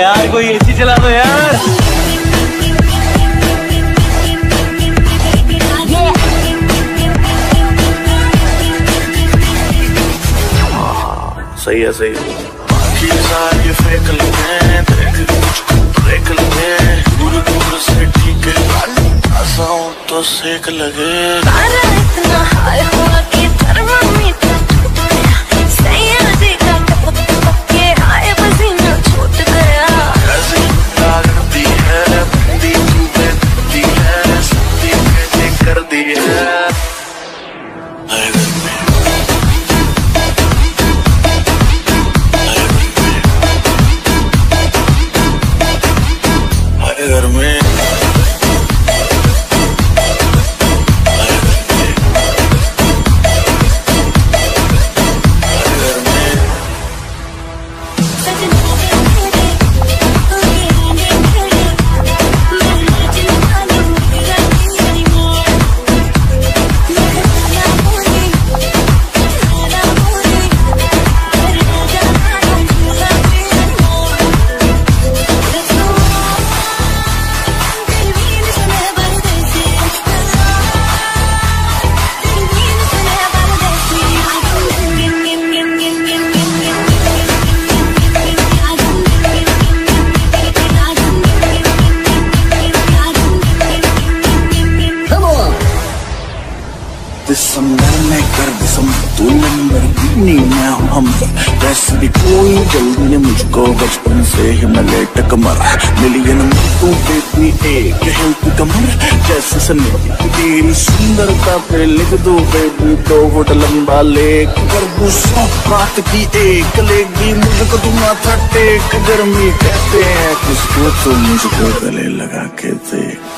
यार, कोई एसी चला दो यार। सही है, सही है। बाकी फेंक लेंगे, ब्रेक लेंगे, दूर दूर से ठीक है, आसाऊं तो सेक लगे। इतना हाय हुआ कि थर्मामीटर टूट गया, सैयदी का टपक टपक के आए पसीना छूट गया। ऐसी लगती है बंदी तू बेबी है, सती कैसे कर दी है। घर में मैं कर दिसम तू नंबर नहीं मैं हम वैसे भी कोई जल्दी है मुझको बचपन से ही मैं लेट कमर मिलियन तू बेबी एक हेल्थ कमर जैसे सनम तेरी सुंदरता पे लिख दो बेबी 2 फुट लंबा लेक कर गुस्सा बात की एक लेगी मुझको तू माथा टेक गर्मी कहते हैं किसको तो मुझको गले लगा के देख।